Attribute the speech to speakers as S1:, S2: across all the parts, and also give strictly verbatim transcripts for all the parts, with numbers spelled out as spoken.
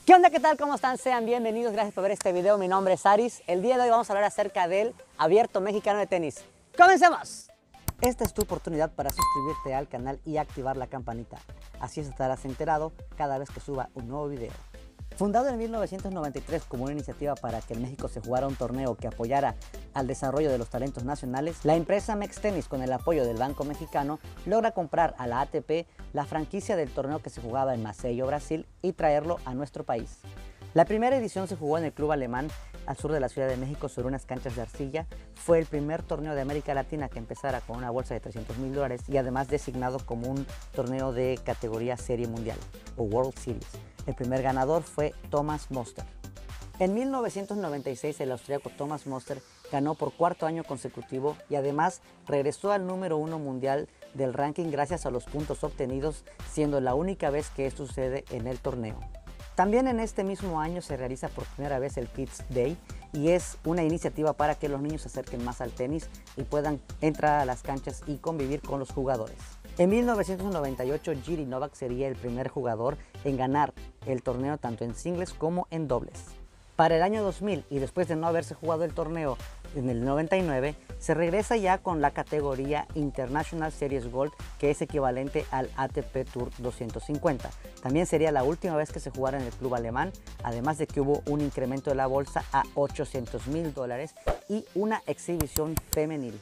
S1: ¿Qué onda? ¿Qué tal? ¿Cómo están? Sean bienvenidos, gracias por ver este video. Mi nombre es Aris. El día de hoy vamos a hablar acerca del Abierto Mexicano de Tenis. ¡Comencemos! Esta es tu oportunidad para suscribirte al canal y activar la campanita. Así estarás enterado cada vez que suba un nuevo video. Fundado en mil novecientos noventa y tres como una iniciativa para que en México se jugara un torneo que apoyara al desarrollo de los talentos nacionales, la empresa Mextenis, con el apoyo del Banco Mexicano, logra comprar a la A T P la franquicia del torneo que se jugaba en Maceió, Brasil, y traerlo a nuestro país. La primera edición se jugó en el Club Alemán, al sur de la Ciudad de México, sobre unas canchas de arcilla. Fue el primer torneo de América Latina que empezara con una bolsa de trescientos mil dólares y además designado como un torneo de categoría Serie Mundial o World Series. El primer ganador fue Thomas Muster. En mil novecientos noventa y seis el austríaco Thomas Muster ganó por cuarto año consecutivo y además regresó al número uno mundial del ranking gracias a los puntos obtenidos, siendo la única vez que esto sucede en el torneo. También en este mismo año se realiza por primera vez el Kids Day y es una iniciativa para que los niños se acerquen más al tenis y puedan entrar a las canchas y convivir con los jugadores. En mil novecientos noventa y ocho, Jiří Novák sería el primer jugador en ganar el torneo tanto en singles como en dobles. Para el año dos mil, y después de no haberse jugado el torneo en el noventa y nueve, se regresa ya con la categoría International Series Gold, que es equivalente al A T P Tour doscientos cincuenta. También sería la última vez que se jugara en el club alemán, además de que hubo un incremento de la bolsa a ochocientos mil dólares y una exhibición femenil.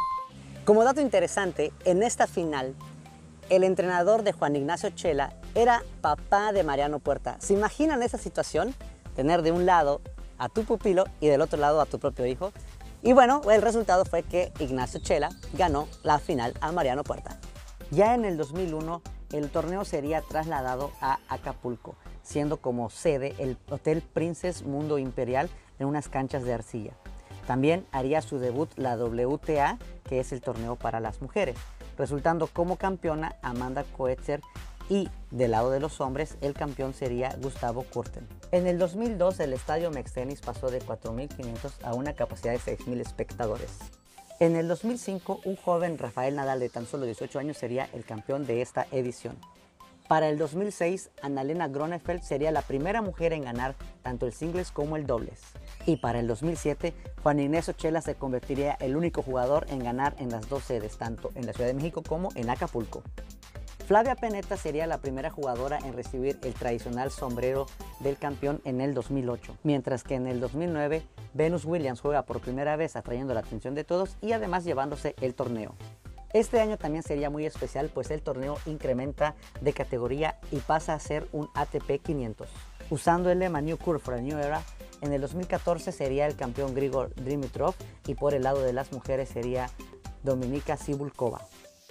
S1: Como dato interesante, en esta final, el entrenador de Juan Ignacio Chela era papá de Mariano Puerta. ¿Se imaginan esa situación? Tener de un lado a tu pupilo y del otro lado a tu propio hijo. Y bueno, el resultado fue que Ignacio Chela ganó la final a Mariano Puerta. Ya en el dos mil uno, el torneo sería trasladado a Acapulco, siendo como sede el Hotel Princess Mundo Imperial en unas canchas de arcilla. También haría su debut la W T A, que es el torneo para las mujeres, resultando como campeona Amanda Coetzer, y del lado de los hombres el campeón sería Gustavo Kuerten. En el dos mil dos el estadio Mextenis pasó de cuatro mil quinientos a una capacidad de seis mil espectadores. En el dos mil cinco un joven Rafael Nadal de tan solo dieciocho años sería el campeón de esta edición. Para el dos mil seis, Annalena Grönefeld sería la primera mujer en ganar tanto el singles como el dobles. Y para el dos mil siete, Juan Ignacio Chela se convertiría el único jugador en ganar en las dos sedes, tanto en la Ciudad de México como en Acapulco. Flavia Pennetta sería la primera jugadora en recibir el tradicional sombrero del campeón en el dos mil ocho, mientras que en el dos mil nueve, Venus Williams juega por primera vez atrayendo la atención de todos y además llevándose el torneo. Este año también sería muy especial, pues el torneo incrementa de categoría y pasa a ser un A T P quinientos. Usando el lema New Curve for a New Era, en el dos mil catorce sería el campeón Grigor Dimitrov y por el lado de las mujeres sería Dominika Cibulkova.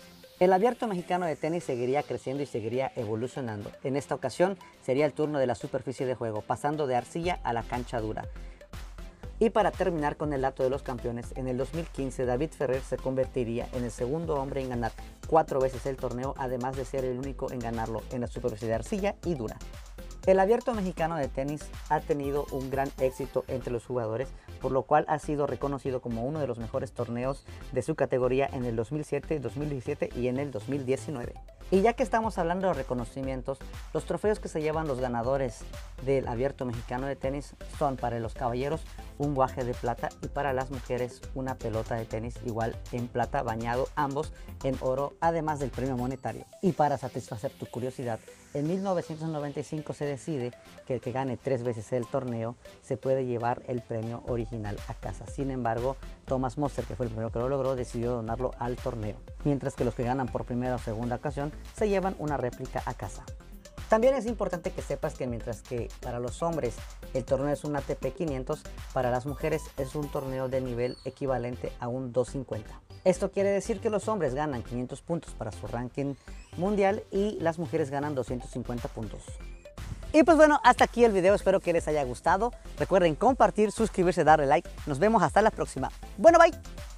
S1: El Abierto Mexicano de Tenis seguiría creciendo y seguiría evolucionando. En esta ocasión sería el turno de la superficie de juego, pasando de arcilla a la cancha dura. Y para terminar con el dato de los campeones, en el dos mil quince David Ferrer se convertiría en el segundo hombre en ganar cuatro veces el torneo, además de ser el único en ganarlo en la superficie de arcilla y dura. El Abierto Mexicano de Tenis ha tenido un gran éxito entre los jugadores, por lo cual ha sido reconocido como uno de los mejores torneos de su categoría en el dos mil siete, dos mil diecisiete y en el dos mil diecinueve. Y ya que estamos hablando de reconocimientos, los trofeos que se llevan los ganadores del Abierto Mexicano de Tenis son para los caballeros un guaje de plata y para las mujeres una pelota de tenis igual en plata, bañado ambos en oro, además del premio monetario. Y para satisfacer tu curiosidad, en mil novecientos noventa y cinco se decide que el que gane tres veces el torneo se puede llevar el premio original a casa. Sin embargo, Thomas Muster, que fue el primero que lo logró, decidió donarlo al torneo, mientras que los que ganan por primera o segunda ocasión se llevan una réplica a casa. También es importante que sepas que mientras que para los hombres el torneo es un A T P quinientos, para las mujeres es un torneo de nivel equivalente a un doscientos cincuenta. Esto quiere decir que los hombres ganan quinientos puntos para su ranking mundial y las mujeres ganan doscientos cincuenta puntos. Y pues bueno, hasta aquí el video, espero que les haya gustado. Recuerden compartir, suscribirse, darle like. Nos vemos hasta la próxima. Bueno, bye.